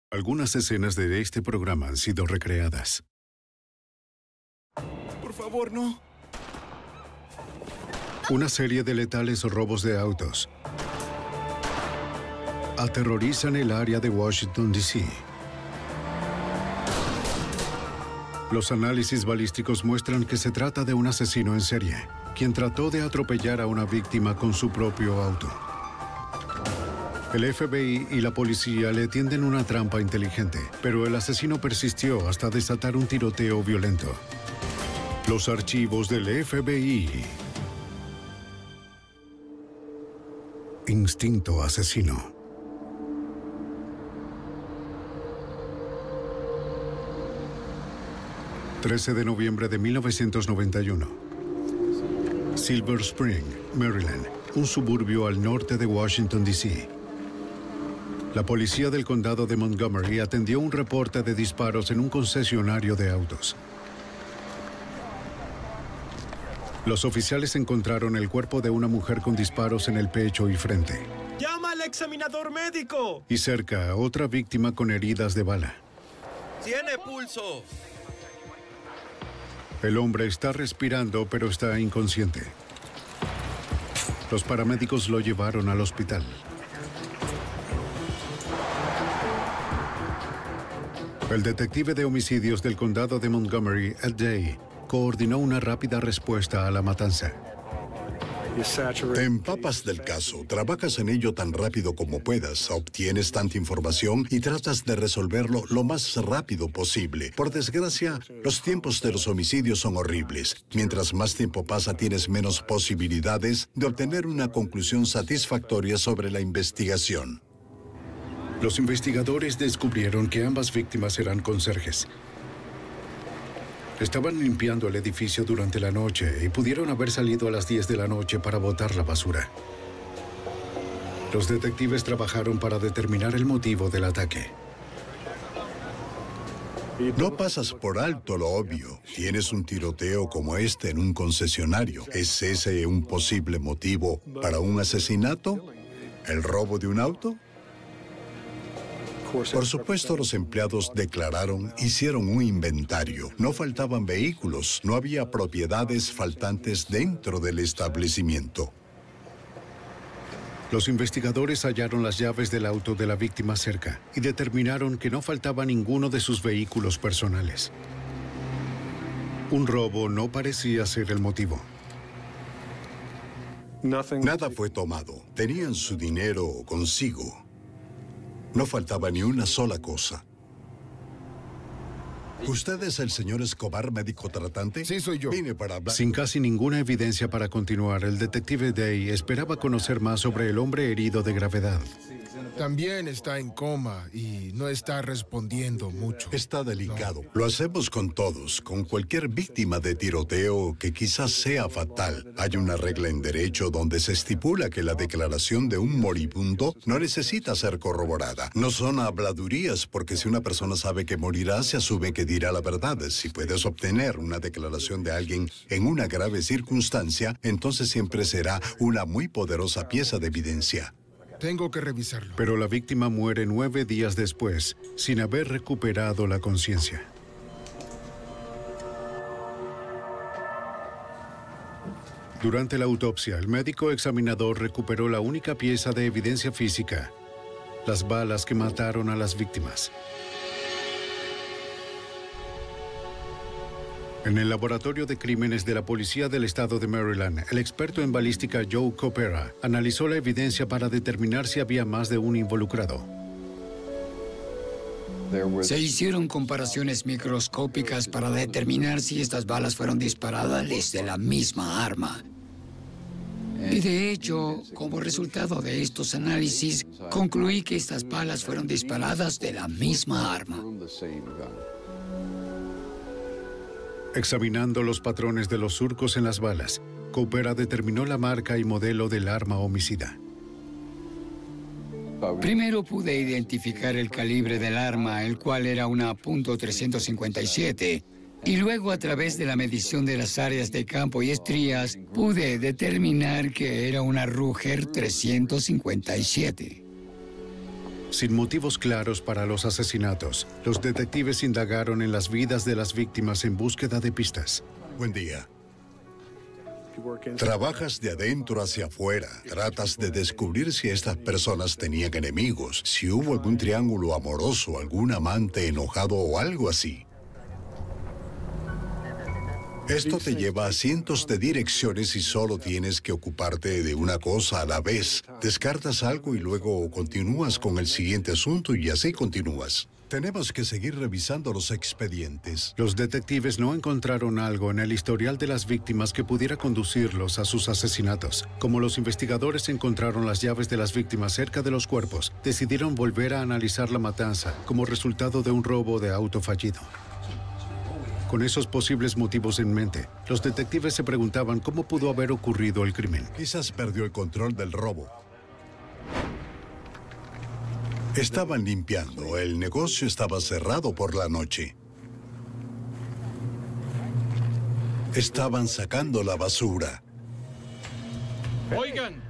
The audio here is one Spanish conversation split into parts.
Algunas escenas de este programa han sido recreadas. Por favor, no. Una serie de letales robos de autos aterrorizan el área de Washington, D.C. Los análisis balísticos muestran que se trata de un asesino en serie, quien trató de atropellar a una víctima con su propio auto. El FBI y la policía le tienden una trampa inteligente, pero el asesino persistió hasta desatar un tiroteo violento. Los archivos del FBI. Instinto asesino. ...13 de noviembre de 1991. Silver Spring, Maryland, un suburbio al norte de Washington, D.C. La policía del condado de Montgomery atendió un reporte de disparos en un concesionario de autos. Los oficiales encontraron el cuerpo de una mujer con disparos en el pecho y frente. ¡Llama al examinador médico! Y cerca, otra víctima con heridas de bala. ¡Tiene pulso! El hombre está respirando, pero está inconsciente. Los paramédicos lo llevaron al hospital. El detective de homicidios del condado de Montgomery, Ed Day, coordinó una rápida respuesta a la matanza. Te empapas del caso, trabajas en ello tan rápido como puedas, obtienes tanta información y tratas de resolverlo lo más rápido posible. Por desgracia, los tiempos de los homicidios son horribles. Mientras más tiempo pasa, tienes menos posibilidades de obtener una conclusión satisfactoria sobre la investigación. Los investigadores descubrieron que ambas víctimas eran conserjes. Estaban limpiando el edificio durante la noche y pudieron haber salido a las 10 de la noche para botar la basura. Los detectives trabajaron para determinar el motivo del ataque. No pasas por alto lo obvio. Tienes un tiroteo como este en un concesionario. ¿Es ese un posible motivo para un asesinato? ¿El robo de un auto? Por supuesto, los empleados declararon, hicieron un inventario. No faltaban vehículos, no había propiedades faltantes dentro del establecimiento. Los investigadores hallaron las llaves del auto de la víctima cerca y determinaron que no faltaba ninguno de sus vehículos personales. Un robo no parecía ser el motivo. Nada fue tomado. Tenían su dinero consigo. No faltaba ni una sola cosa. ¿Usted es el señor Escobar, médico tratante? Sí, soy yo. Vine para hablar. Sin casi ninguna evidencia para continuar, el detective Day esperaba conocer más sobre el hombre herido de gravedad. También está en coma y no está respondiendo mucho. Está delicado. Lo hacemos con todos, con cualquier víctima de tiroteo que quizás sea fatal. Hay una regla en derecho donde se estipula que la declaración de un moribundo no necesita ser corroborada. No son habladurías, porque si una persona sabe que morirá, se asume que dirá la verdad. Si puedes obtener una declaración de alguien en una grave circunstancia, entonces siempre será una muy poderosa pieza de evidencia. Tengo que revisarlo. Pero la víctima muere 9 días después, sin haber recuperado la conciencia. Durante la autopsia, el médico examinador recuperó la única pieza de evidencia física: las balas que mataron a las víctimas. En el laboratorio de crímenes de la policía del estado de Maryland, el experto en balística Joe Copera analizó la evidencia para determinar si había más de un involucrado. Se hicieron comparaciones microscópicas para determinar si estas balas fueron disparadas desde la misma arma. Y de hecho, como resultado de estos análisis, concluí que estas balas fueron disparadas de la misma arma. Examinando los patrones de los surcos en las balas, Copera determinó la marca y modelo del arma homicida. Primero pude identificar el calibre del arma, el cual era una .357, y luego a través de la medición de las áreas de campo y estrías, pude determinar que era una Ruger 357. Sin motivos claros para los asesinatos, los detectives indagaron en las vidas de las víctimas en búsqueda de pistas. Buen día. Trabajas de adentro hacia afuera. Tratas de descubrir si estas personas tenían enemigos, si hubo algún triángulo amoroso, algún amante enojado o algo así. Esto te lleva a cientos de direcciones y solo tienes que ocuparte de una cosa a la vez. Descartas algo y luego continúas con el siguiente asunto y así continúas. Tenemos que seguir revisando los expedientes. Los detectives no encontraron algo en el historial de las víctimas que pudiera conducirlos a sus asesinatos. Como los investigadores encontraron las llaves de las víctimas cerca de los cuerpos, decidieron volver a analizar la matanza como resultado de un robo de auto fallido. Con esos posibles motivos en mente, los detectives se preguntaban cómo pudo haber ocurrido el crimen. Quizás perdió el control del robo. Estaban limpiando. El negocio estaba cerrado por la noche. Estaban sacando la basura. Oigan.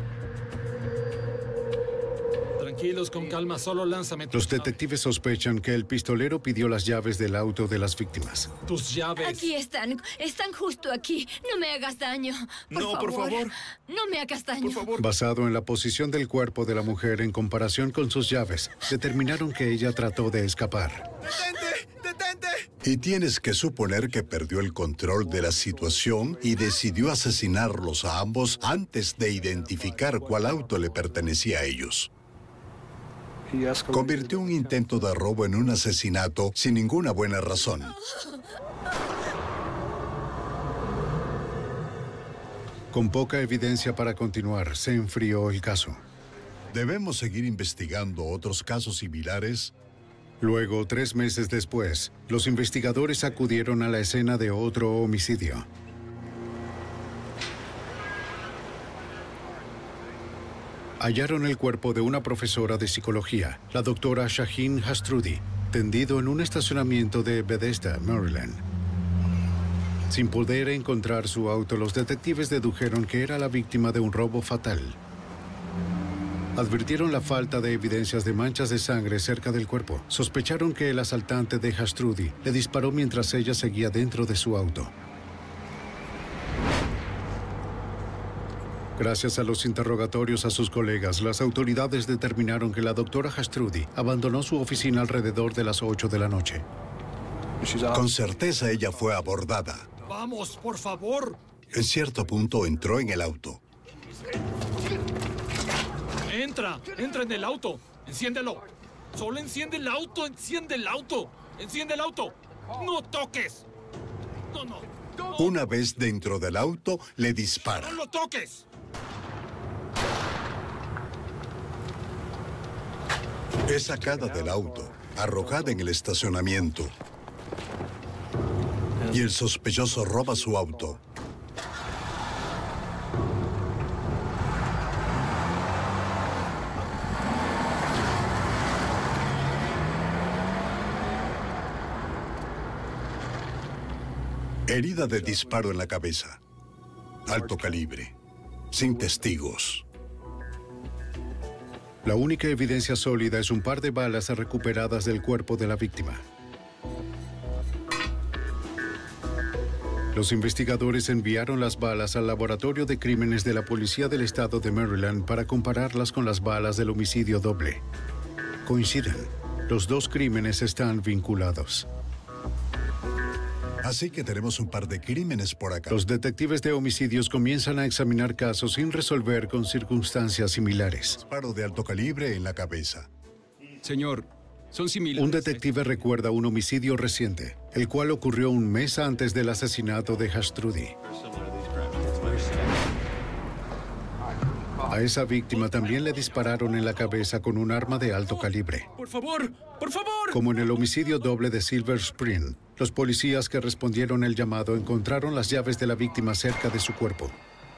Tranquilos, con calma, solo lánzame tus Los detectives sospechan que el pistolero pidió las llaves del auto de las víctimas. tus llaves. Aquí están justo aquí. No me hagas daño. Por favor. No me hagas daño. Por favor. Basado en la posición del cuerpo de la mujer en comparación con sus llaves, determinaron que ella trató de escapar. ¡Detente! ¡Detente! Y tienes que suponer que perdió el control de la situación y decidió asesinarlos a ambos antes de identificar cuál auto le pertenecía a ellos. Convirtió un intento de robo en un asesinato sin ninguna buena razón. Con poca evidencia para continuar, se enfrió el caso. ¿Debemos seguir investigando otros casos similares? Luego, 3 meses después, los investigadores acudieron a la escena de otro homicidio. Hallaron el cuerpo de una profesora de psicología, la doctora Shaheen Hastrudi, tendido en un estacionamiento de Bethesda, Maryland. Sin poder encontrar su auto, los detectives dedujeron que era la víctima de un robo fatal. Advirtieron la falta de evidencias de manchas de sangre cerca del cuerpo. Sospecharon que el asaltante de Hastrudi le disparó mientras ella seguía dentro de su auto. Gracias a los interrogatorios a sus colegas, las autoridades determinaron que la doctora Hastrudi abandonó su oficina alrededor de las 8 de la noche. Con certeza ella fue abordada. Vamos, por favor. En cierto punto entró en el auto. Entra en el auto. Enciéndelo. Solo enciende el auto, enciende el auto. Enciende el auto. No toques. No. Una vez dentro del auto, le dispara. ¡No lo toques! Es sacada del auto, arrojada en el estacionamiento. Y el sospechoso roba su auto. Herida de disparo en la cabeza. Alto calibre. Sin testigos. La única evidencia sólida es un par de balas recuperadas del cuerpo de la víctima. Los investigadores enviaron las balas al laboratorio de crímenes de la policía del estado de Maryland para compararlas con las balas del homicidio doble. Coinciden. Los dos crímenes están vinculados. Así que tenemos un par de crímenes por acá. Los detectives de homicidios comienzan a examinar casos sin resolver con circunstancias similares. Disparo de alto calibre en la cabeza. Señor, son similares. Un detective recuerda un homicidio reciente, el cual ocurrió un mes antes del asesinato de Hastrudi. A esa víctima también le dispararon en la cabeza con un arma de alto calibre. ¡Por favor! ¡Por favor! Como en el homicidio doble de Silver Spring, los policías que respondieron el llamado encontraron las llaves de la víctima cerca de su cuerpo.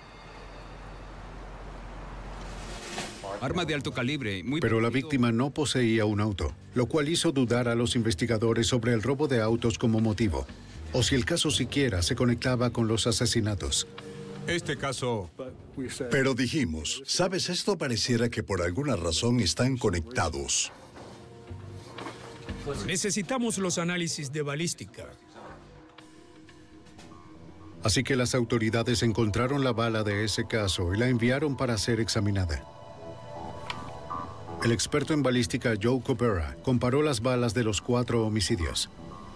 Arma de alto calibre, muy Pero la parecido. víctima no poseía un auto, lo cual hizo dudar a los investigadores sobre el robo de autos como motivo, o si el caso siquiera se conectaba con los asesinatos. Este caso... Pero dijimos, ¿sabes? Esto pareciera que por alguna razón están conectados. Necesitamos los análisis de balística. Así que las autoridades encontraron la bala de ese caso y la enviaron para ser examinada. El experto en balística Joe Cobera comparó las balas de los 4 homicidios.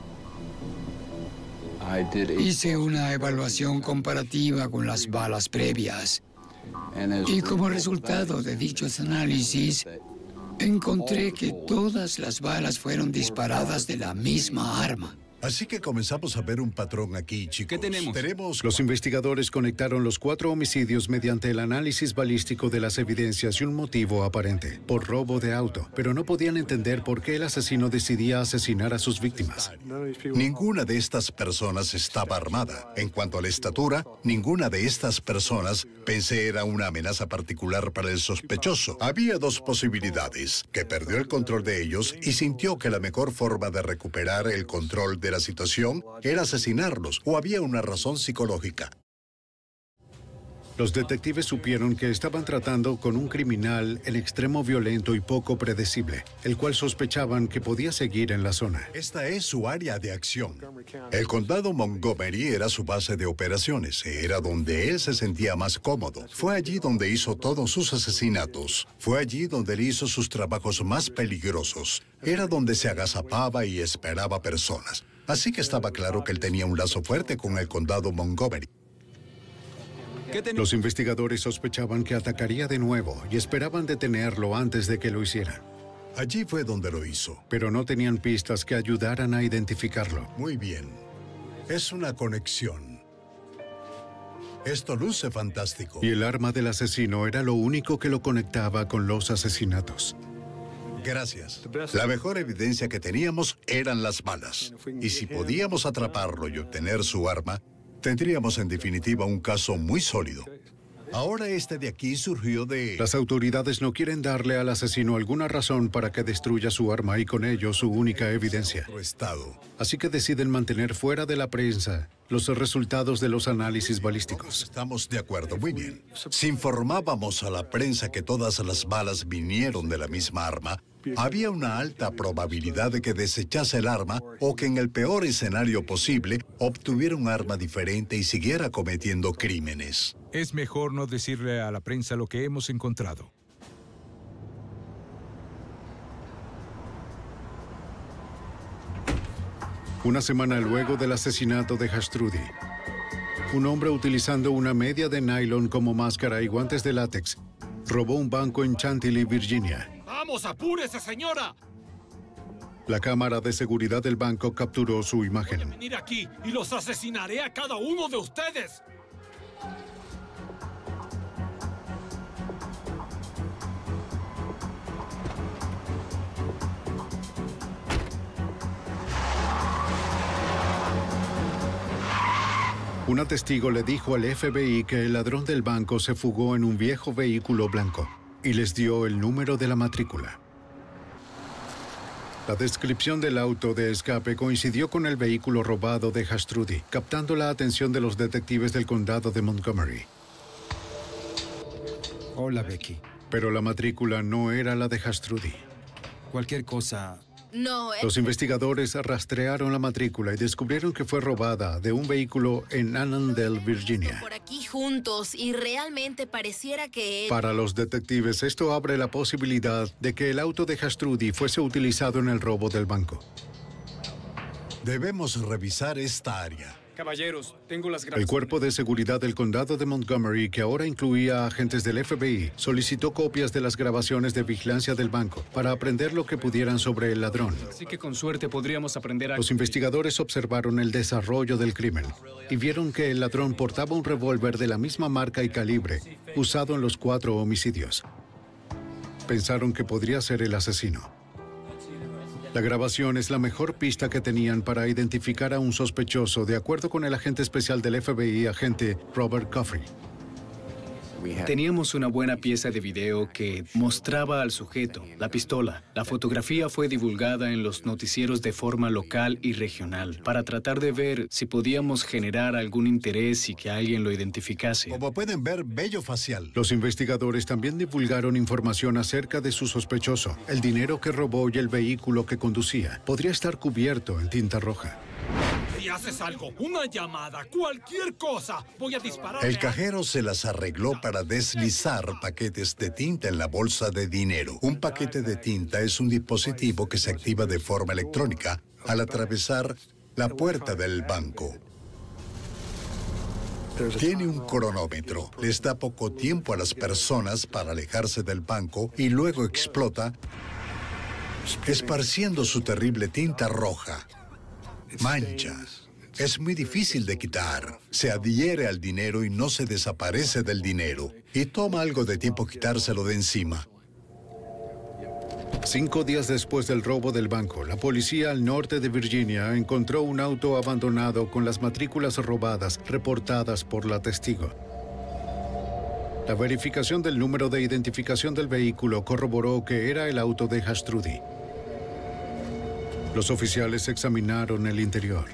Hice una evaluación comparativa con las balas previas. Y como resultado de dichos análisis, encontré que todas las balas fueron disparadas de la misma arma. Así que comenzamos a ver un patrón aquí, chicos. ¿Qué tenemos? Los investigadores conectaron los 4 homicidios mediante el análisis balístico de las evidencias y un motivo aparente, por robo de auto, pero no podían entender por qué el asesino decidía asesinar a sus víctimas. Ninguna de estas personas estaba armada. En cuanto a la estatura, ninguna de estas personas pensé era una amenaza particular para el sospechoso. Había 2 posibilidades, que perdió el control de ellos y sintió que la mejor forma de recuperar el control de la situación era asesinarlos, o había una razón psicológica. Los detectives supieron que estaban tratando con un criminal en extremo violento y poco predecible, el cual sospechaban que podía seguir en la zona. Esta es su área de acción. El condado Montgomery era su base de operaciones, era donde él se sentía más cómodo. Fue allí donde hizo todos sus asesinatos. Fue allí donde él hizo sus trabajos más peligrosos. Era donde se agazapaba y esperaba personas. Así que estaba claro que él tenía un lazo fuerte con el condado Montgomery. Los investigadores sospechaban que atacaría de nuevo y esperaban detenerlo antes de que lo hiciera. Allí fue donde lo hizo. Pero no tenían pistas que ayudaran a identificarlo. Muy bien. Es una conexión. Esto luce fantástico. Y el arma del asesino era lo único que lo conectaba con los asesinatos. Gracias. La mejor evidencia que teníamos eran las balas. Y si podíamos atraparlo y obtener su arma, tendríamos en definitiva un caso muy sólido. Ahora este de aquí surgió de... Las autoridades no quieren darle al asesino alguna razón para que destruya su arma y con ello su única evidencia. Así que deciden mantener fuera de la prensa los resultados de los análisis balísticos. Estamos de acuerdo, muy bien. Si informábamos a la prensa que todas las balas vinieron de la misma arma, había una alta probabilidad de que desechase el arma o que en el peor escenario posible obtuviera un arma diferente y siguiera cometiendo crímenes. Es mejor no decirle a la prensa lo que hemos encontrado. Una semana luego del asesinato de Jastrudi, un hombre utilizando una media de nylon como máscara y guantes de látex robó un banco en Chantilly, Virginia. ¡Vamos, apúrese, señora! La cámara de seguridad del banco capturó su imagen. Venir aquí y los asesinaré a cada uno de ustedes. Una testigo le dijo al FBI que el ladrón del banco se fugó en un viejo vehículo blanco y les dio el número de la matrícula. La descripción del auto de escape coincidió con el vehículo robado de Jastrudi, captando la atención de los detectives del condado de Montgomery. Hola, Becky. Pero la matrícula no era la de Jastrudi. Cualquier cosa... No, Los investigadores rastrearon la matrícula y descubrieron que fue robada de un vehículo en Annandale, Virginia. por aquí juntos y realmente pareciera que... Para los detectives, esto abre la posibilidad de que el auto de Jastrudi fuese utilizado en el robo del banco. Debemos revisar esta área. Caballeros, tengo las El grabaciones. cuerpo de seguridad del condado de Montgomery, que ahora incluía agentes del FBI, solicitó copias de las grabaciones de vigilancia del banco para aprender lo que pudieran sobre el ladrón. Así que con suerte podríamos aprender a... Los investigadores observaron el desarrollo del crimen y vieron que el ladrón portaba un revólver de la misma marca y calibre usado en los 4 homicidios. Pensaron que podría ser el asesino. La grabación es la mejor pista que tenían para identificar a un sospechoso, de acuerdo con el agente especial del FBI, agente Robert Coffey. Teníamos una buena pieza de video que mostraba al sujeto, la pistola. La fotografía fue divulgada en los noticieros de forma local y regional para tratar de ver si podíamos generar algún interés y que alguien lo identificase. Como pueden ver, vello facial. Los investigadores también divulgaron información acerca de su sospechoso. El dinero que robó y el vehículo que conducía podría estar cubierto en tinta roja. Si haces algo, una llamada, cualquier cosa, voy a disparar. El cajero se las arregló para deslizar paquetes de tinta en la bolsa de dinero. Un paquete de tinta es un dispositivo que se activa de forma electrónica al atravesar la puerta del banco. Tiene un cronómetro. Les da poco tiempo a las personas para alejarse del banco y luego explota, esparciendo su terrible tinta roja. Mancha. Es muy difícil de quitar. Se adhiere al dinero y no se desaparece del dinero. Y toma algo de tiempo quitárselo de encima. 5 días después del robo del banco, la policía al norte de Virginia encontró un auto abandonado con las matrículas robadas reportadas por la testigo. La verificación del número de identificación del vehículo corroboró que era el auto de Hastrudy. Los oficiales examinaron el interior.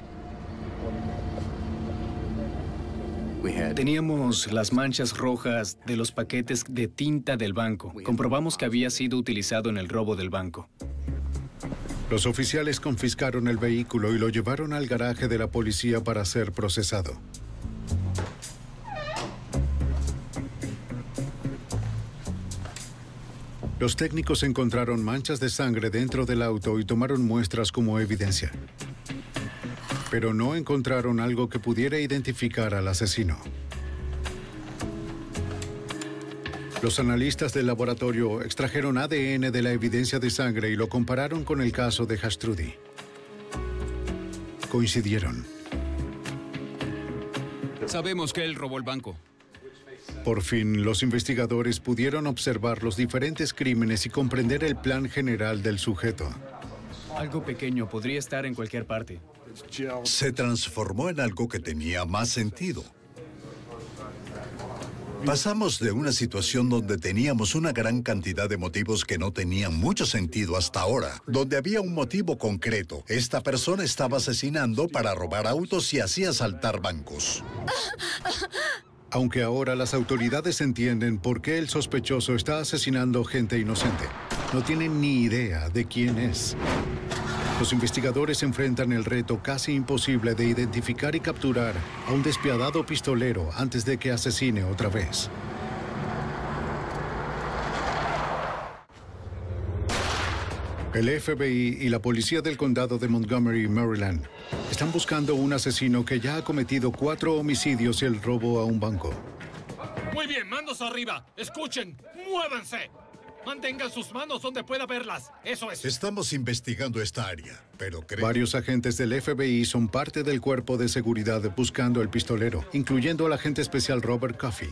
Teníamos las manchas rojas de los paquetes de tinta del banco. Comprobamos que había sido utilizado en el robo del banco. Los oficiales confiscaron el vehículo y lo llevaron al garaje de la policía para ser procesado. Los técnicos encontraron manchas de sangre dentro del auto y tomaron muestras como evidencia. Pero no encontraron algo que pudiera identificar al asesino. Los analistas del laboratorio extrajeron ADN de la evidencia de sangre y lo compararon con el caso de Hastrudy. Coincidieron. Sabemos que él robó el banco. Por fin, los investigadores pudieron observar los diferentes crímenes y comprender el plan general del sujeto. Algo pequeño podría estar en cualquier parte. Se transformó en algo que tenía más sentido. Pasamos de una situación donde teníamos una gran cantidad de motivos que no tenían mucho sentido hasta ahora, donde había un motivo concreto. Esta persona estaba asesinando para robar autos y así asaltar bancos. Aunque ahora las autoridades entienden por qué el sospechoso está asesinando gente inocente, no tienen ni idea de quién es. Los investigadores enfrentan el reto casi imposible de identificar y capturar a un despiadado pistolero antes de que asesine otra vez. El FBI y la policía del condado de Montgomery, Maryland, están buscando un asesino que ya ha cometido 4 homicidios y el robo a un banco. Muy bien, manos arriba. Escuchen, muévanse. Mantengan sus manos donde pueda verlas. Eso es. Estamos investigando esta área, pero creo... Varios agentes del FBI son parte del cuerpo de seguridad buscando el pistolero, incluyendo al agente especial Robert Coffey.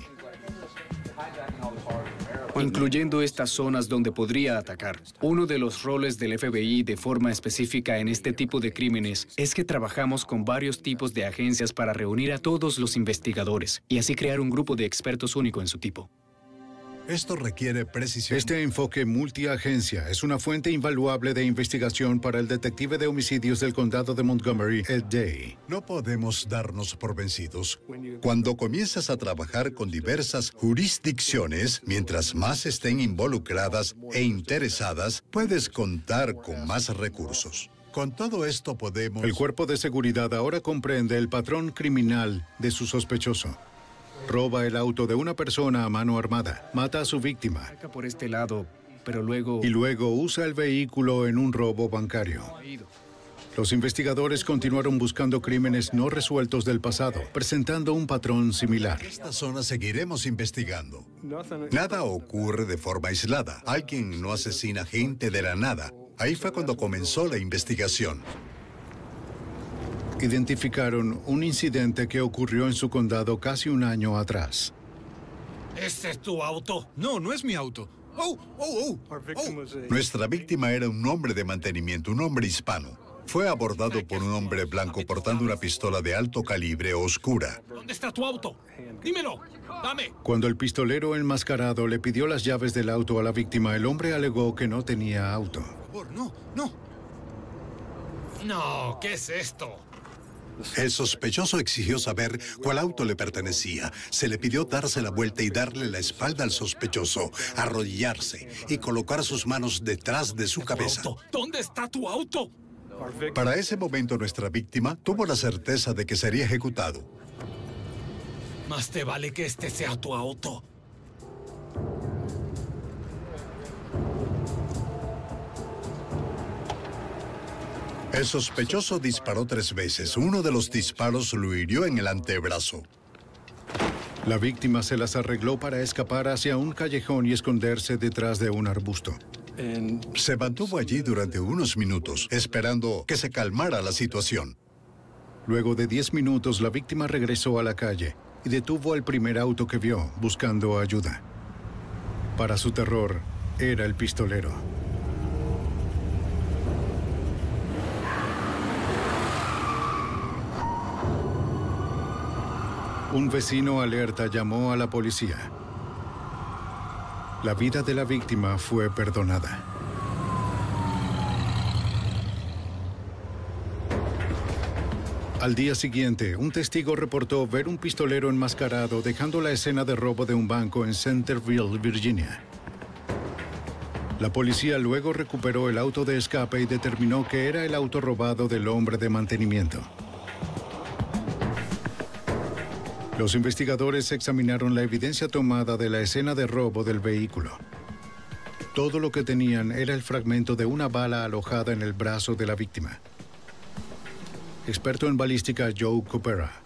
Incluyendo estas zonas donde podría atacar. Uno de los roles del FBI de forma específica en este tipo de crímenes es que trabajamos con varios tipos de agencias para reunir a todos los investigadores y así crear un grupo de expertos único en su tipo. Esto requiere precisión. Este enfoque multiagencia es una fuente invaluable de investigación para el detective de homicidios del condado de Montgomery, Ed Day. No podemos darnos por vencidos. Cuando comienzas a trabajar con diversas jurisdicciones, mientras más estén involucradas e interesadas, puedes contar con más recursos. Con todo esto podemos... El cuerpo de seguridad ahora comprende el patrón criminal de su sospechoso. Roba el auto de una persona a mano armada, mata a su víctima. Saca por este lado, pero luego... Y luego usa el vehículo en un robo bancario. Los investigadores continuaron buscando crímenes no resueltos del pasado, presentando un patrón similar. En esta zona seguiremos investigando. Nada ocurre de forma aislada. Alguien no asesina gente de la nada. Ahí fue cuando comenzó la investigación. Identificaron un incidente que ocurrió en su condado casi un año atrás. ¿Este es tu auto? No, no es mi auto. ¡Oh! Nuestra víctima era un hombre de mantenimiento, un hombre hispano. Fue abordado por un hombre blanco portando una pistola de alto calibre oscura. ¿Dónde está tu auto? Dímelo. Dame. Cuando el pistolero enmascarado le pidió las llaves del auto a la víctima, el hombre alegó que no tenía auto. Por favor, no, no. No, ¿qué es esto? El sospechoso exigió saber cuál auto le pertenecía. Se le pidió darse la vuelta y darle la espalda al sospechoso, arrodillarse y colocar sus manos detrás de su cabeza. ¿Dónde está tu auto? Para ese momento, nuestra víctima tuvo la certeza de que sería ejecutado. Más te vale que este sea tu auto. El sospechoso disparó 3 veces. Uno de los disparos lo hirió en el antebrazo. La víctima se las arregló para escapar hacia un callejón y esconderse detrás de un arbusto. Se mantuvo allí durante unos minutos, esperando que se calmara la situación. Luego de 10 minutos, la víctima regresó a la calle y detuvo al primer auto que vio, buscando ayuda. Para su terror, era el pistolero. Un vecino alerta llamó a la policía. La vida de la víctima fue perdonada. Al día siguiente, un testigo reportó ver un pistolero enmascarado dejando la escena de robo de un banco en Centerville, Virginia. La policía luego recuperó el auto de escape y determinó que era el auto robado del hombre de mantenimiento. Los investigadores examinaron la evidencia tomada de la escena de robo del vehículo. Todo lo que tenían era el fragmento de una bala alojada en el brazo de la víctima. Experto en balística Joe Coopera.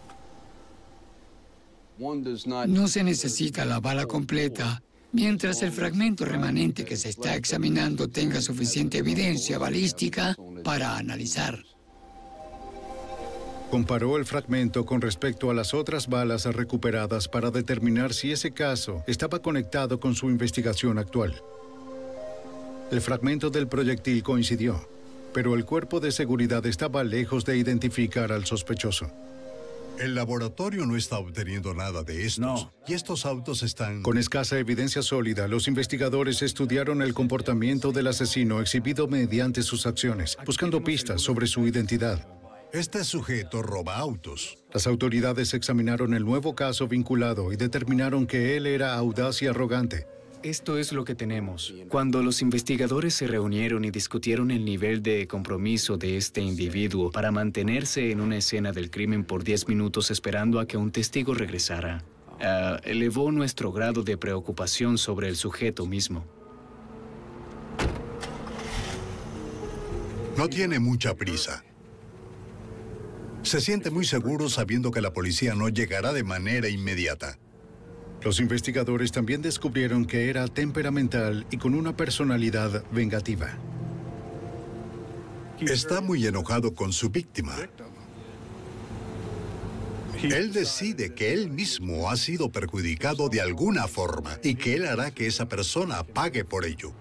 No se necesita la bala completa mientras el fragmento remanente que se está examinando tenga suficiente evidencia balística para analizar. Comparó el fragmento con respecto a las otras balas recuperadas para determinar si ese caso estaba conectado con su investigación actual. El fragmento del proyectil coincidió, pero el cuerpo de seguridad estaba lejos de identificar al sospechoso. El laboratorio no está obteniendo nada de estos. No. Y estos autos están... Con escasa evidencia sólida, los investigadores estudiaron el comportamiento del asesino exhibido mediante sus acciones, buscando pistas sobre su identidad. Este sujeto roba autos. Las autoridades examinaron el nuevo caso vinculado y determinaron que él era audaz y arrogante. Esto es lo que tenemos. Cuando los investigadores se reunieron y discutieron el nivel de compromiso de este individuo para mantenerse en una escena del crimen por 10 minutos esperando a que un testigo regresara, elevó nuestro grado de preocupación sobre el sujeto mismo. No tiene mucha prisa. Se siente muy seguro sabiendo que la policía no llegará de manera inmediata. Los investigadores también descubrieron que era temperamental y con una personalidad vengativa. Está muy enojado con su víctima. Él decide que él mismo ha sido perjudicado de alguna forma y que él hará que esa persona pague por ello.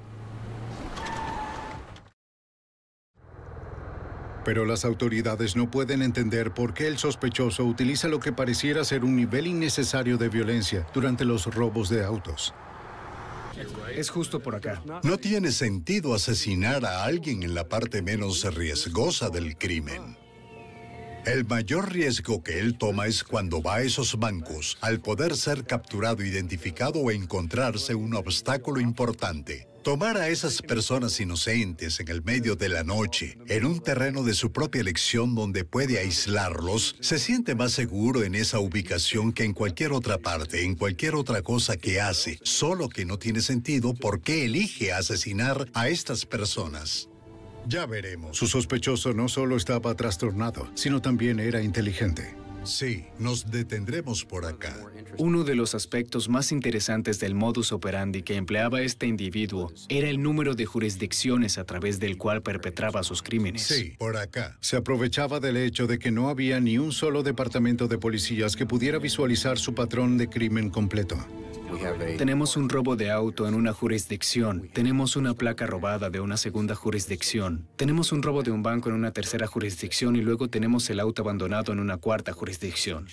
Pero las autoridades no pueden entender por qué el sospechoso utiliza lo que pareciera ser un nivel innecesario de violencia durante los robos de autos. Es justo por acá. No tiene sentido asesinar a alguien en la parte menos riesgosa del crimen. El mayor riesgo que él toma es cuando va a esos bancos, al poder ser capturado, identificado o encontrarse un obstáculo importante. Tomar a esas personas inocentes en el medio de la noche, en un terreno de su propia elección donde puede aislarlos, se siente más seguro en esa ubicación que en cualquier otra parte, en cualquier otra cosa que hace, solo que no tiene sentido por qué elige asesinar a estas personas. Ya veremos. Su sospechoso no solo estaba trastornado, sino también era inteligente. Sí, nos detendremos por acá. Uno de los aspectos más interesantes del modus operandi que empleaba este individuo era el número de jurisdicciones a través del cual perpetraba sus crímenes. Sí, por acá. Se aprovechaba del hecho de que no había ni un solo departamento de policías que pudiera visualizar su patrón de crimen completo. Tenemos un robo de auto en una jurisdicción. Tenemos una placa robada de una segunda jurisdicción. Tenemos un robo de un banco en una tercera jurisdicción y luego tenemos el auto abandonado en una cuarta jurisdicción.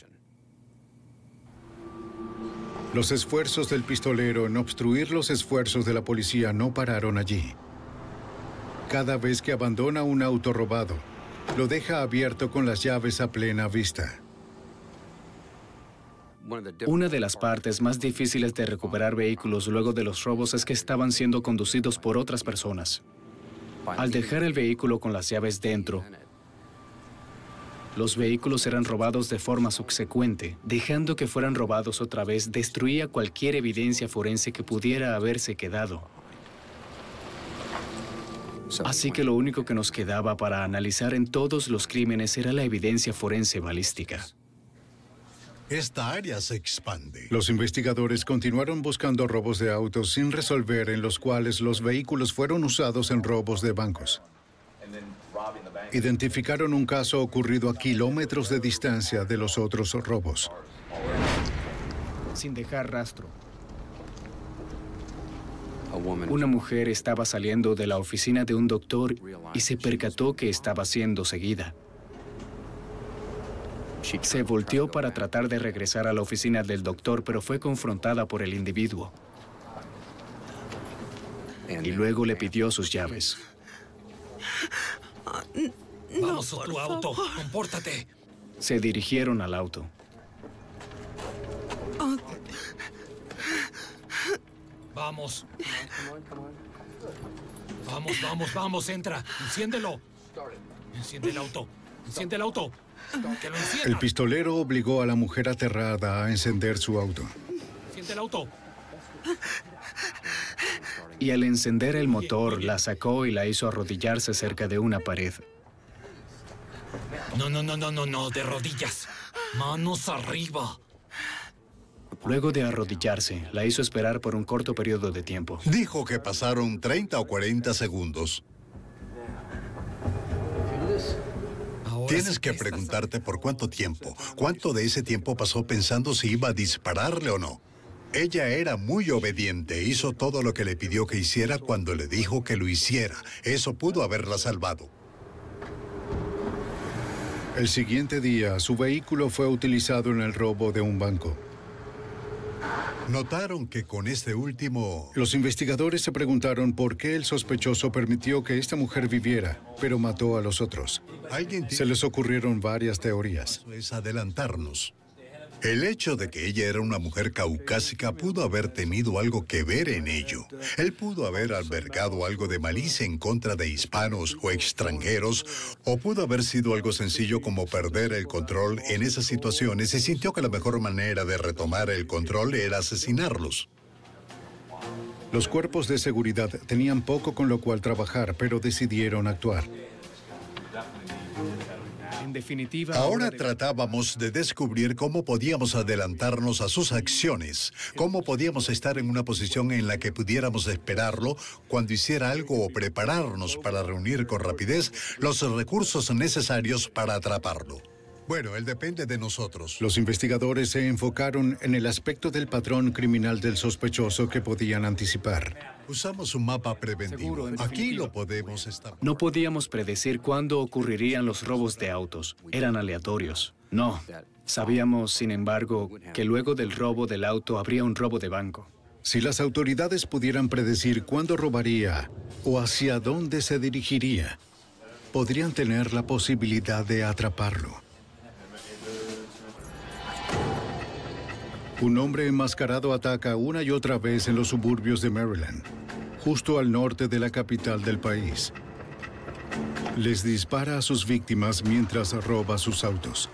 Los esfuerzos del pistolero en obstruir los esfuerzos de la policía no pararon allí. Cada vez que abandona un auto robado, lo deja abierto con las llaves a plena vista. Una de las partes más difíciles de recuperar vehículos luego de los robos es que estaban siendo conducidos por otras personas. Al dejar el vehículo con las llaves dentro, los vehículos eran robados de forma subsecuente. Dejando que fueran robados otra vez, destruía cualquier evidencia forense que pudiera haberse quedado. Así que lo único que nos quedaba para analizar en todos los crímenes era la evidencia forense balística. Esta área se expande. Los investigadores continuaron buscando robos de autos sin resolver en los cuales los vehículos fueron usados en robos de bancos. Identificaron un caso ocurrido a kilómetros de distancia de los otros robos. Sin dejar rastro. Una mujer estaba saliendo de la oficina de un doctor y se percató que estaba siendo seguida. Se volteó para tratar de regresar a la oficina del doctor, pero fue confrontada por el individuo. Y luego le pidió sus llaves. Vamos a tu auto. Compórtate. Se dirigieron al auto. Vamos. Vamos, entra. Enciéndelo. Enciende el auto. Enciende el auto. Que lo encienda. El pistolero obligó a la mujer aterrada a encender su auto. Enciende el auto. Y al encender el motor, la sacó y la hizo arrodillarse cerca de una pared. No, de rodillas. Manos arriba. Luego de arrodillarse, la hizo esperar por un corto periodo de tiempo. Dijo que pasaron 30 o 40 segundos. Tienes que preguntarte por cuánto tiempo. ¿Cuánto de ese tiempo pasó pensando si iba a dispararle o no? Ella era muy obediente. Hizo todo lo que le pidió que hiciera cuando le dijo que lo hiciera. Eso pudo haberla salvado. El siguiente día, su vehículo fue utilizado en el robo de un banco. Notaron que con este último... Los investigadores se preguntaron por qué el sospechoso permitió que esta mujer viviera, pero mató a los otros. Se les ocurrieron varias teorías. Eso es adelantarnos. El hecho de que ella era una mujer caucásica pudo haber tenido algo que ver en ello. Él pudo haber albergado algo de malicia en contra de hispanos o extranjeros, o pudo haber sido algo sencillo como perder el control en esas situaciones y sintió que la mejor manera de retomar el control era asesinarlos. Los cuerpos de seguridad tenían poco con lo cual trabajar, pero decidieron actuar. En definitiva, ahora tratábamos de descubrir cómo podíamos adelantarnos a sus acciones, cómo podíamos estar en una posición en la que pudiéramos esperarlo cuando hiciera algo o prepararnos para reunir con rapidez los recursos necesarios para atraparlo. Bueno, él depende de nosotros. Los investigadores se enfocaron en el aspecto del patrón criminal del sospechoso que podían anticipar. Usamos un mapa preventivo. Aquí lo podemos establecer. No podíamos predecir cuándo ocurrirían los robos de autos. Eran aleatorios. No. Sabíamos, sin embargo, que luego del robo del auto habría un robo de banco. Si las autoridades pudieran predecir cuándo robaría o hacia dónde se dirigiría, podrían tener la posibilidad de atraparlo. Un hombre enmascarado ataca una y otra vez en los suburbios de Maryland, justo al norte de la capital del país. Les dispara a sus víctimas mientras roba sus autos,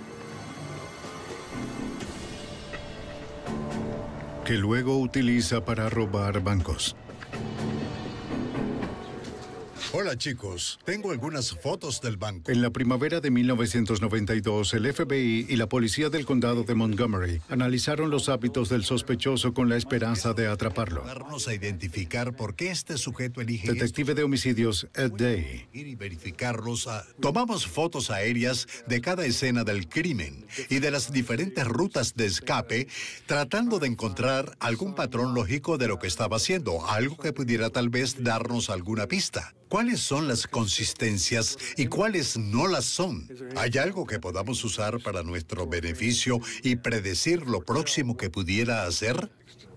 que luego utiliza para robar bancos. Hola chicos, tengo algunas fotos del banco. En la primavera de 1992, el FBI y la policía del condado de Montgomery analizaron los hábitos del sospechoso con la esperanza de atraparlo. Ayudarnos a identificar por qué este sujeto elige Detective de homicidios Ed Day. y verificarlos. Tomamos fotos aéreas de cada escena del crimen y de las diferentes rutas de escape, tratando de encontrar algún patrón lógico de lo que estaba haciendo, algo que pudiera tal vez darnos alguna pista. ¿Cuáles son las consistencias y cuáles no las son? ¿Hay algo que podamos usar para nuestro beneficio y predecir lo próximo que pudiera hacer?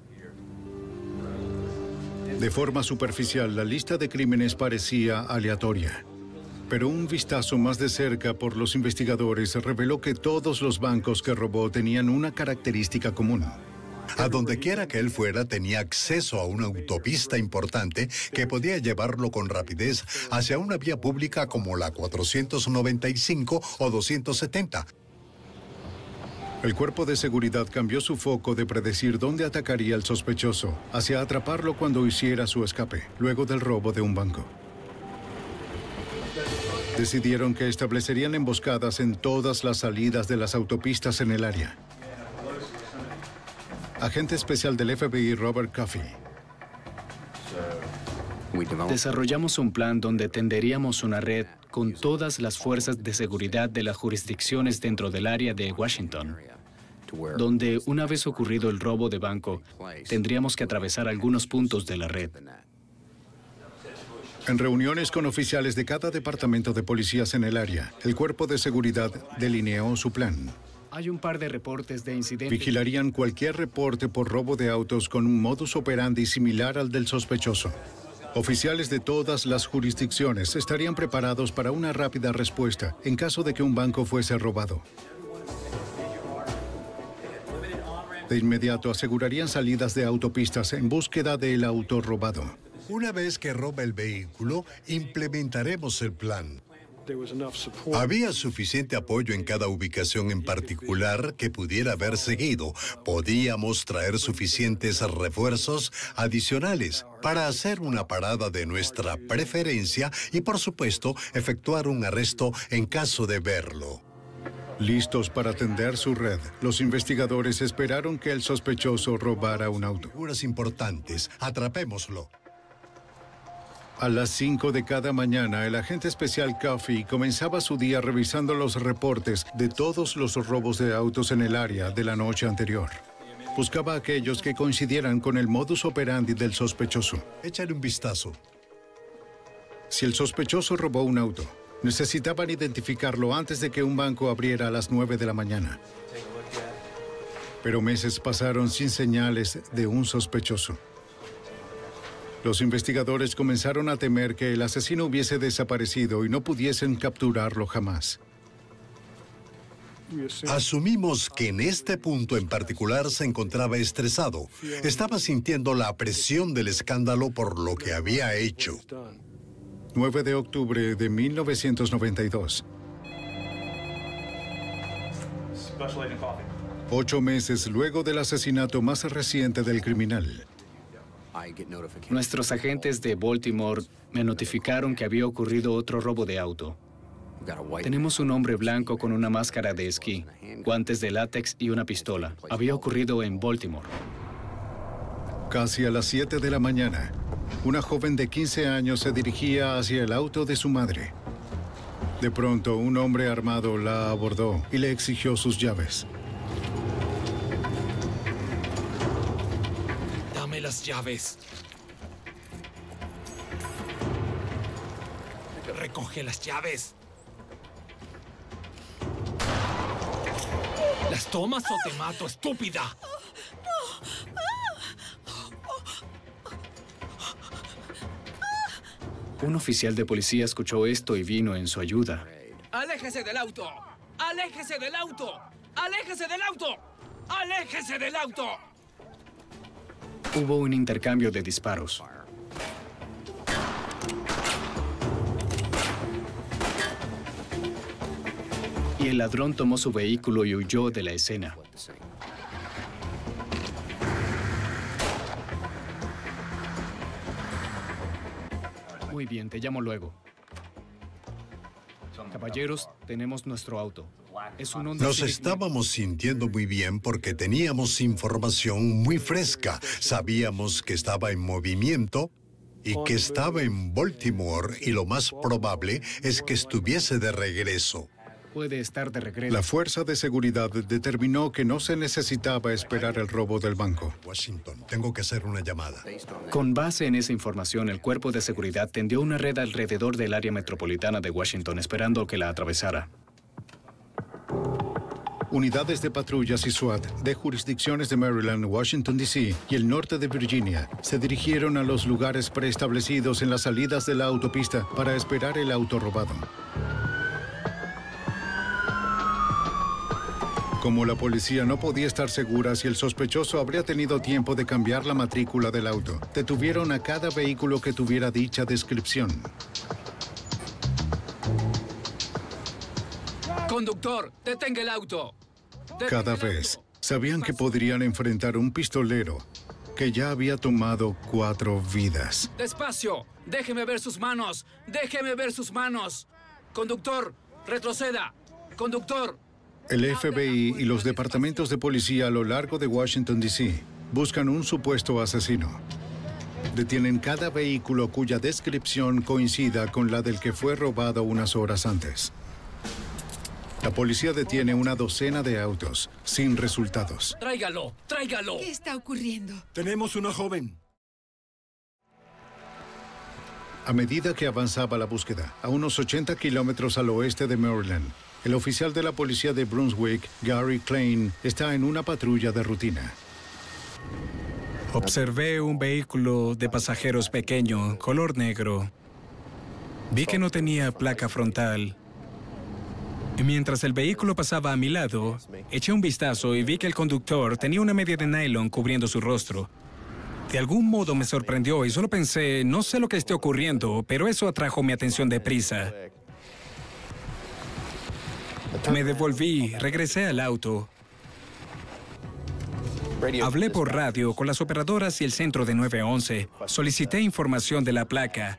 De forma superficial, la lista de crímenes parecía aleatoria. Pero un vistazo más de cerca por los investigadores reveló que todos los bancos que robó tenían una característica común. A donde quiera que él fuera, tenía acceso a una autopista importante que podía llevarlo con rapidez hacia una vía pública como la 495 o 270. El cuerpo de seguridad cambió su foco de predecir dónde atacaría el sospechoso hacia atraparlo cuando hiciera su escape, luego del robo de un banco. Decidieron que establecerían emboscadas en todas las salidas de las autopistas en el área. Agente especial del FBI, Robert Coffey. Desarrollamos un plan donde tenderíamos una red con todas las fuerzas de seguridad de las jurisdicciones dentro del área de Washington, donde una vez ocurrido el robo de banco, tendríamos que atravesar algunos puntos de la red. En reuniones con oficiales de cada departamento de policías en el área, el cuerpo de seguridad delineó su plan. Hay un par de reportes de incidentes. Vigilarían cualquier reporte por robo de autos con un modus operandi similar al del sospechoso. Oficiales de todas las jurisdicciones estarían preparados para una rápida respuesta en caso de que un banco fuese robado. De inmediato asegurarían salidas de autopistas en búsqueda del auto robado. Una vez que roba el vehículo, implementaremos el plan. Había suficiente apoyo en cada ubicación en particular que pudiera haber seguido. Podíamos traer suficientes refuerzos adicionales para hacer una parada de nuestra preferencia y, por supuesto, efectuar un arresto en caso de verlo. Listos para tender su red, los investigadores esperaron que el sospechoso robara un auto. Figuras importantes, atrapémoslo. A las 5 de cada mañana, el agente especial Coffey comenzaba su día revisando los reportes de todos los robos de autos en el área de la noche anterior. Buscaba aquellos que coincidieran con el modus operandi del sospechoso. Échale un vistazo. Si el sospechoso robó un auto, necesitaban identificarlo antes de que un banco abriera a las 9 de la mañana. Pero meses pasaron sin señales de un sospechoso. Los investigadores comenzaron a temer que el asesino hubiese desaparecido y no pudiesen capturarlo jamás. Asumimos que en este punto en particular se encontraba estresado. Estaba sintiendo la presión del escándalo por lo que había hecho. 9 de octubre de 1992. 8 meses luego del asesinato más reciente del criminal. Nuestros agentes de Baltimore me notificaron que había ocurrido otro robo de auto. Tenemos un hombre blanco con una máscara de esquí, guantes de látex y una pistola. Había ocurrido en Baltimore. Casi a las 7 de la mañana, una joven de 15 años se dirigía hacia el auto de su madre. De pronto, un hombre armado la abordó y le exigió sus llaves. Dame las llaves. Recoge las llaves. ¿Las tomas o te mato, estúpida? Un oficial de policía escuchó esto y vino en su ayuda. ¡Aléjese del auto! ¡Aléjese del auto! ¡Aléjese del auto! ¡Aléjese del auto! Hubo un intercambio de disparos. Y el ladrón tomó su vehículo y huyó de la escena. Muy bien, te llamo luego. Caballeros, tenemos nuestro auto. Es un Honda Nos Civic estábamos sintiendo muy bien porque teníamos información muy fresca. Sabíamos que estaba en movimiento y que estaba en Baltimore, y lo más probable es que estuviese de regreso. Puede estar de regreso. La fuerza de seguridad determinó que no se necesitaba esperar el robo del banco. Washington, tengo que hacer una llamada. Con base en esa información, el cuerpo de seguridad tendió una red alrededor del área metropolitana de Washington, esperando que la atravesara. Unidades de patrullas y SWAT de jurisdicciones de Maryland, Washington, D.C. y el norte de Virginia se dirigieron a los lugares preestablecidos en las salidas de la autopista para esperar el auto robado. Como la policía no podía estar segura si el sospechoso habría tenido tiempo de cambiar la matrícula del auto, detuvieron a cada vehículo que tuviera dicha descripción. Conductor, detenga el auto. Cada vez sabían que podrían enfrentar un pistolero que ya había tomado 4 vidas. Despacio. Déjeme ver sus manos. Déjeme ver sus manos. Conductor, retroceda. Conductor. El FBI y los departamentos de policía a lo largo de Washington, D.C. buscan un supuesto asesino. Detienen cada vehículo cuya descripción coincida con la del que fue robado unas horas antes. La policía detiene una docena de autos, sin resultados. Tráigalo, tráigalo. ¿Qué está ocurriendo? Tenemos una joven. A medida que avanzaba la búsqueda, a unos 80 kilómetros al oeste de Maryland, el oficial de la policía de Brunswick, Gary Klein, está en una patrulla de rutina. Observé un vehículo de pasajeros pequeño, color negro. Vi que no tenía placa frontal. Y mientras el vehículo pasaba a mi lado, eché un vistazo y vi que el conductor tenía una media de nylon cubriendo su rostro. De algún modo me sorprendió y solo pensé, no sé lo que esté ocurriendo, pero eso atrajo mi atención deprisa. Me devolví, regresé al auto. Hablé por radio con las operadoras y el centro de 911. Solicité información de la placa.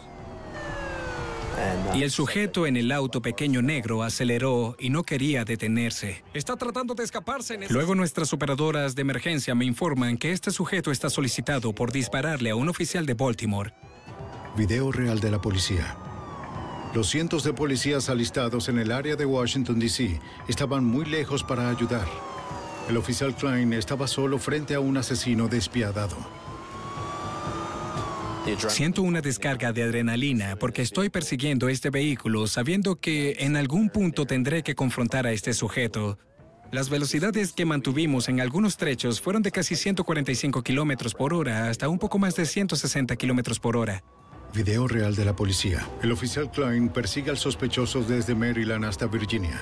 Y el sujeto en el auto pequeño negro aceleró y no quería detenerse. Está tratando de escaparse. Luego nuestras operadoras de emergencia me informan que este sujeto está solicitado por dispararle a un oficial de Baltimore. Video real de la policía. Los cientos de policías alistados en el área de Washington, D.C. estaban muy lejos para ayudar. El oficial Klein estaba solo frente a un asesino despiadado. Siento una descarga de adrenalina porque estoy persiguiendo este vehículo sabiendo que en algún punto tendré que confrontar a este sujeto. Las velocidades que mantuvimos en algunos trechos fueron de casi 145 kilómetros por hora hasta un poco más de 160 kilómetros por hora. Video real de la policía. El oficial Klein persigue al sospechoso desde Maryland hasta Virginia.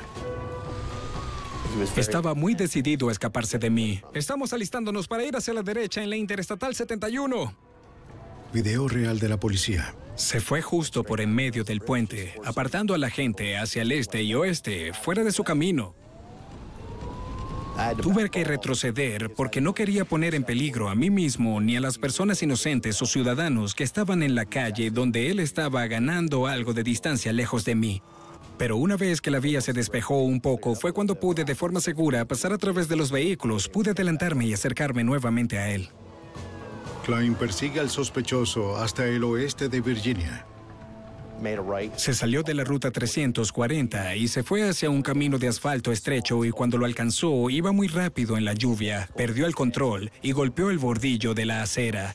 Estaba muy decidido a escaparse de mí. Estamos alistándonos para ir hacia la derecha en la Interestatal 71. Video real de la policía. Se fue justo por en medio del puente, apartando a la gente hacia el este y oeste, fuera de su camino. Tuve que retroceder porque no quería poner en peligro a mí mismo ni a las personas inocentes o ciudadanos que estaban en la calle donde él estaba ganando algo de distancia lejos de mí. Pero una vez que la vía se despejó un poco, fue cuando pude de forma segura pasar a través de los vehículos, pude adelantarme y acercarme nuevamente a él. Klein persigue al sospechoso hasta el oeste de Virginia. Se salió de la ruta 340 y se fue hacia un camino de asfalto estrecho y cuando lo alcanzó iba muy rápido en la lluvia, perdió el control y golpeó el bordillo de la acera.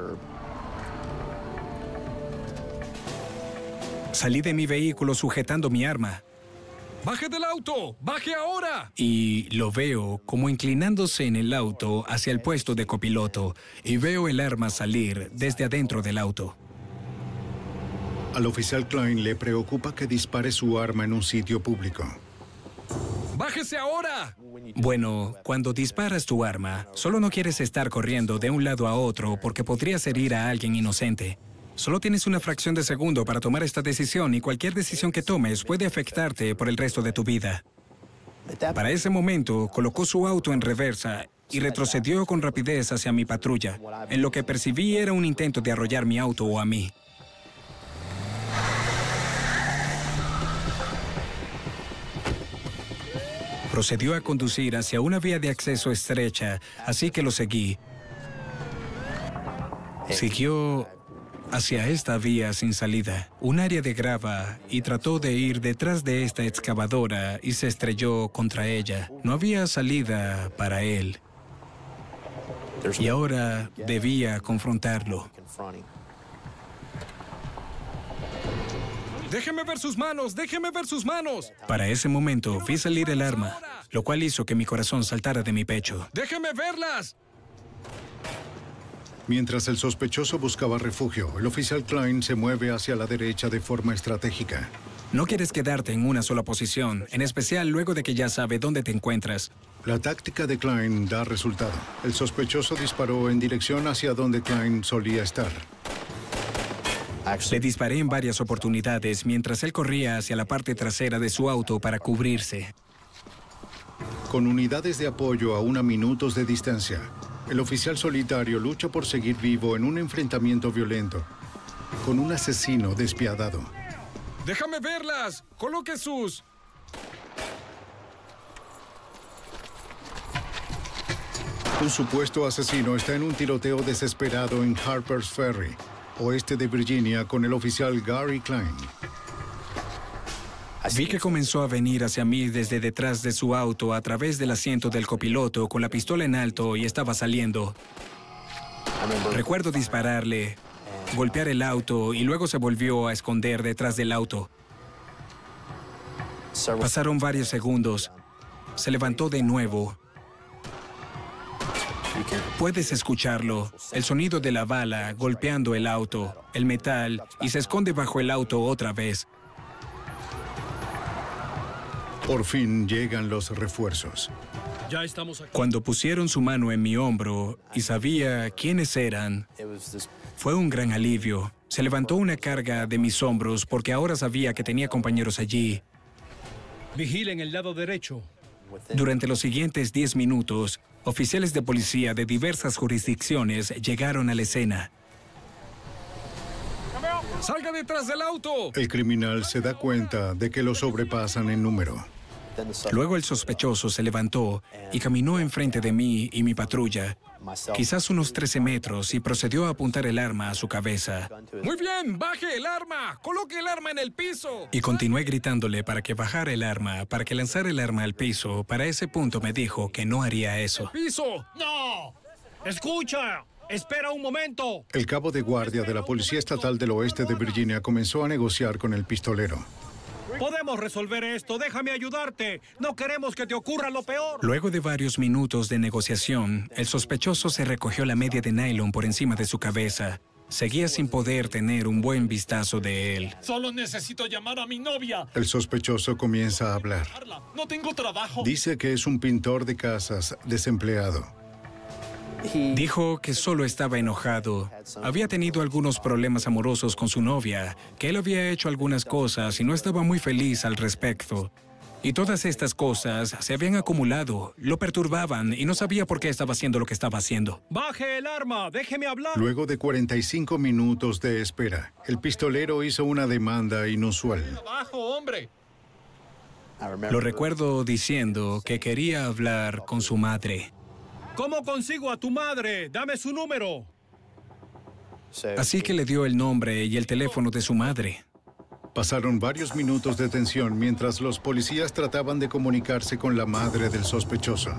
Salí de mi vehículo sujetando mi arma. ¡Baje del auto! ¡Baje ahora! Y lo veo como inclinándose en el auto hacia el puesto de copiloto y veo el arma salir desde adentro del auto. Al oficial Klein le preocupa que dispare su arma en un sitio público. ¡Bájese ahora! Bueno, cuando disparas tu arma, solo no quieres estar corriendo de un lado a otro porque podrías herir a alguien inocente. Solo tienes una fracción de segundo para tomar esta decisión y cualquier decisión que tomes puede afectarte por el resto de tu vida. Para ese momento, colocó su auto en reversa y retrocedió con rapidez hacia mi patrulla. En lo que percibí era un intento de arrollar mi auto o a mí. Procedió a conducir hacia una vía de acceso estrecha, así que lo seguí. Siguió hacia esta vía sin salida, un área de grava, y trató de ir detrás de esta excavadora y se estrelló contra ella. No había salida para él. Y ahora debía confrontarlo. ¡Déjeme ver sus manos! ¡Déjeme ver sus manos! Para ese momento vi salir el arma, lo cual hizo que mi corazón saltara de mi pecho. ¡Déjeme verlas! Mientras el sospechoso buscaba refugio, el oficial Klein se mueve hacia la derecha de forma estratégica. No quieres quedarte en una sola posición, en especial luego de que ya sabe dónde te encuentras. La táctica de Klein da resultado. El sospechoso disparó en dirección hacia donde Klein solía estar. Le disparé en varias oportunidades mientras él corría hacia la parte trasera de su auto para cubrirse. Con unidades de apoyo a 1 minutos de distancia, el oficial solitario lucha por seguir vivo en un enfrentamiento violento con un asesino despiadado. ¡Déjame verlas! ¡Coloque sus! Un supuesto asesino está en un tiroteo desesperado en Harper's Ferry, oeste de Virginia, con el oficial Gary Klein. Vi que comenzó a venir hacia mí desde detrás de su auto a través del asiento del copiloto con la pistola en alto y estaba saliendo. Recuerdo dispararle, golpear el auto y luego se volvió a esconder detrás del auto. Pasaron varios segundos. Se levantó de nuevo. Puedes escucharlo, el sonido de la bala golpeando el auto, el metal, y se esconde bajo el auto otra vez. Por fin llegan los refuerzos. Ya estamos aquí. Cuando pusieron su mano en mi hombro y sabía quiénes eran, fue un gran alivio. Se levantó una carga de mis hombros porque ahora sabía que tenía compañeros allí. Vigilen el lado derecho. Durante los siguientes 10 minutos, oficiales de policía de diversas jurisdicciones llegaron a la escena. ¡Salga detrás del auto! El criminal se da cuenta de que lo sobrepasan en número. Luego el sospechoso se levantó y caminó enfrente de mí y mi patrulla, quizás unos 13 metros, y procedió a apuntar el arma a su cabeza. ¡Muy bien! ¡Baje el arma! ¡Coloque el arma en el piso! Y continué gritándole para que bajara el arma, para que lanzara el arma al piso. Para ese punto me dijo que no haría eso. ¡Piso! ¡No! ¡Escucha! ¡Espera un momento! El cabo de guardia de la Policía Estatal del Oeste de Virginia comenzó a negociar con el pistolero. Podemos resolver esto. Déjame ayudarte. No queremos que te ocurra lo peor. Luego de varios minutos de negociación, el sospechoso se recogió la media de nylon por encima de su cabeza. Seguía sin poder tener un buen vistazo de él. Solo necesito llamar a mi novia. El sospechoso comienza a hablar. No tengo trabajo. Dice que es un pintor de casas desempleado. Dijo que solo estaba enojado. Había tenido algunos problemas amorosos con su novia, que él había hecho algunas cosas y no estaba muy feliz al respecto. Y todas estas cosas se habían acumulado, lo perturbaban y no sabía por qué estaba haciendo lo que estaba haciendo. ¡Baje el arma! ¡Déjeme hablar! Luego de 45 minutos de espera, el pistolero hizo una demanda inusual. ¡Abajo, hombre! Lo recuerdo diciendo que quería hablar con su madre. ¿Cómo consigo a tu madre? Dame su número. Así que le dio el nombre y el teléfono de su madre. Pasaron varios minutos de tensión mientras los policías trataban de comunicarse con la madre del sospechoso.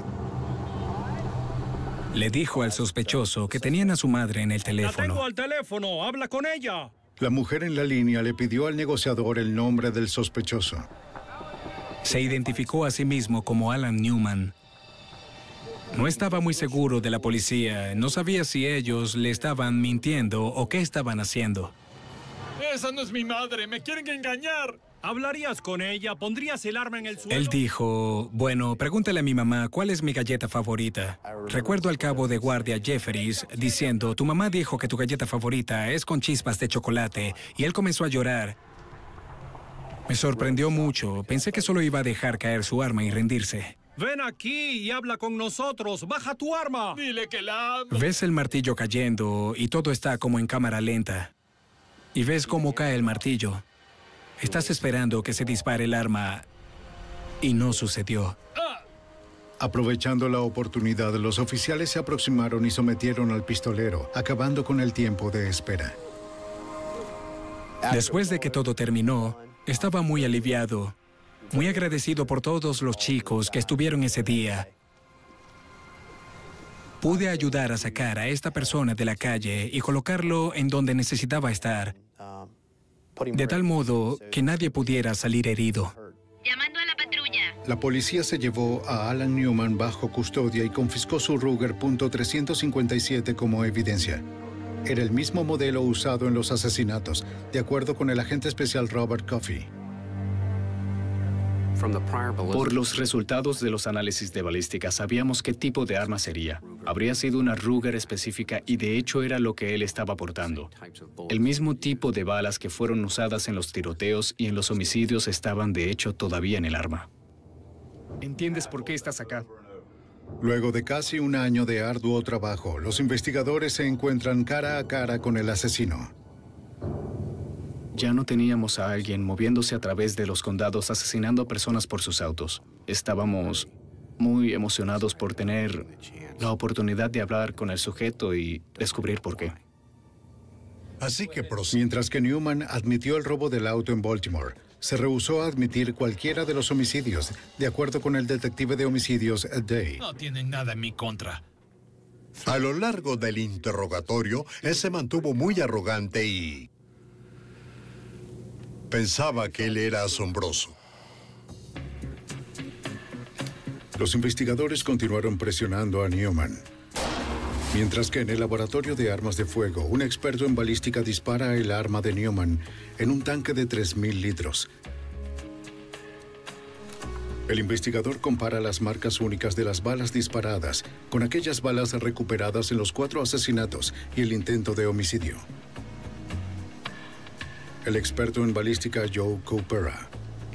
Le dijo al sospechoso que tenían a su madre en el La teléfono. tengo al teléfono. Habla con ella. La mujer en la línea le pidió al negociador el nombre del sospechoso. Se identificó a sí mismo como Alan Newman. No estaba muy seguro de la policía. No sabía si ellos le estaban mintiendo o qué estaban haciendo. Esa no es mi madre. Me quieren engañar. ¿Hablarías con ella? ¿Pondrías el arma en el suelo? Él dijo, bueno, pregúntale a mi mamá cuál es mi galleta favorita. Recuerdo al cabo de guardia Jeffries diciendo, tu mamá dijo que tu galleta favorita es con chispas de chocolate. Y él comenzó a llorar. Me sorprendió mucho. Pensé que solo iba a dejar caer su arma y rendirse. Ven aquí y habla con nosotros. ¡Baja tu arma! Dile que la amo. Ves el martillo cayendo y todo está como en cámara lenta. Y ves cómo cae el martillo. Estás esperando que se dispare el arma y no sucedió. Aprovechando la oportunidad, los oficiales se aproximaron y sometieron al pistolero, acabando con el tiempo de espera. Después de que todo terminó, estaba muy aliviado, muy agradecido por todos los chicos que estuvieron ese día. Pude ayudar a sacar a esta persona de la calle y colocarlo en donde necesitaba estar, de tal modo que nadie pudiera salir herido. Llamando a la patrulla. La policía se llevó a Alan Newman bajo custodia y confiscó su Ruger .357 como evidencia. Era el mismo modelo usado en los asesinatos, de acuerdo con el agente especial Robert Coffey. Por los resultados de los análisis de balística, sabíamos qué tipo de arma sería. Habría sido una Ruger específica y de hecho era lo que él estaba portando. El mismo tipo de balas que fueron usadas en los tiroteos y en los homicidios estaban de hecho todavía en el arma. ¿Entiendes por qué estás acá? Luego de casi un año de arduo trabajo, los investigadores se encuentran cara a cara con el asesino. Ya no teníamos a alguien moviéndose a través de los condados asesinando a personas por sus autos. Estábamos muy emocionados por tener la oportunidad de hablar con el sujeto y descubrir por qué. Así que mientras que Newman admitió el robo del auto en Baltimore, se rehusó a admitir cualquiera de los homicidios, de acuerdo con el detective de homicidios Ed Day. No tienen nada en mi contra. A lo largo del interrogatorio, él se mantuvo muy arrogante y pensaba que él era asombroso. Los investigadores continuaron presionando a Newman. Mientras que en el laboratorio de armas de fuego, un experto en balística dispara el arma de Newman en un tanque de 3,000 litros. El investigador compara las marcas únicas de las balas disparadas con aquellas balas recuperadas en los 4 asesinatos y el intento de homicidio. El experto en balística Joe Coopera.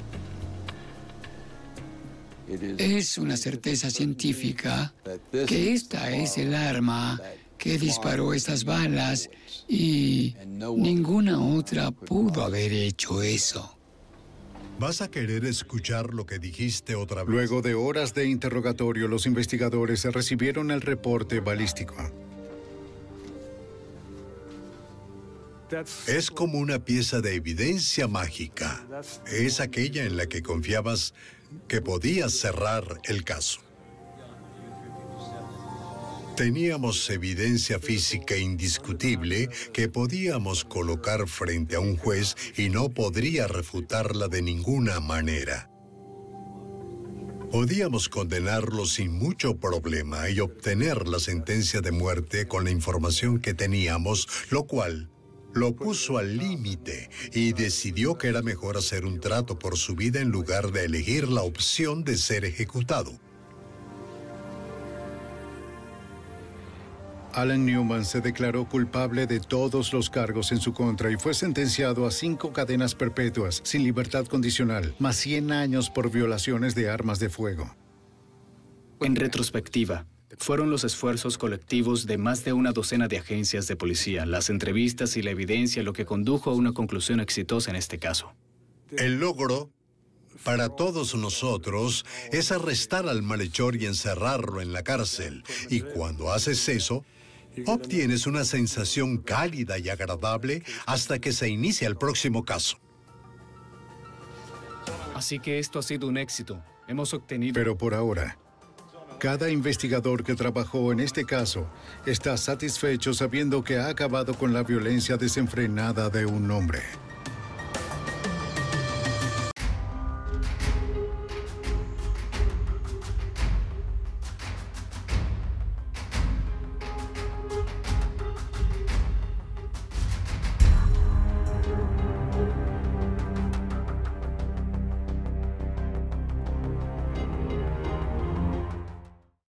Es una certeza científica que esta es el arma que disparó estas balas y ninguna otra pudo haber hecho eso. ¿Vas a querer escuchar lo que dijiste otra vez? Luego de horas de interrogatorio, los investigadores recibieron el reporte balístico. Es como una pieza de evidencia mágica. Es aquella en la que confiabas que podías cerrar el caso. Teníamos evidencia física indiscutible que podíamos colocar frente a un juez y no podría refutarla de ninguna manera. Podíamos condenarlo sin mucho problema y obtener la sentencia de muerte con la información que teníamos, lo cual lo puso al límite y decidió que era mejor hacer un trato por su vida en lugar de elegir la opción de ser ejecutado. Alan Newman se declaró culpable de todos los cargos en su contra y fue sentenciado a 5 cadenas perpetuas sin libertad condicional, más 100 años por violaciones de armas de fuego. En retrospectiva, fueron los esfuerzos colectivos de más de una docena de agencias de policía, las entrevistas y la evidencia lo que condujo a una conclusión exitosa en este caso. El logro, para todos nosotros, es arrestar al malhechor y encerrarlo en la cárcel. Y cuando haces eso, obtienes una sensación cálida y agradable hasta que se inicia el próximo caso. Así que esto ha sido un éxito. Hemos obtenido... Pero por ahora, cada investigador que trabajó en este caso está satisfecho sabiendo que ha acabado con la violencia desenfrenada de un hombre.